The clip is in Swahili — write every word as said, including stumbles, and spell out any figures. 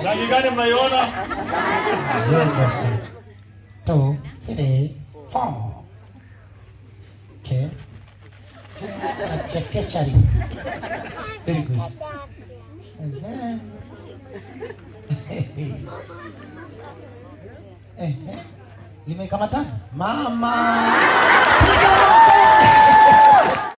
Rangi gani mnaiona? Two, three, four. Okay. Chekechari. Very good. And then. Zimekamata? Mama.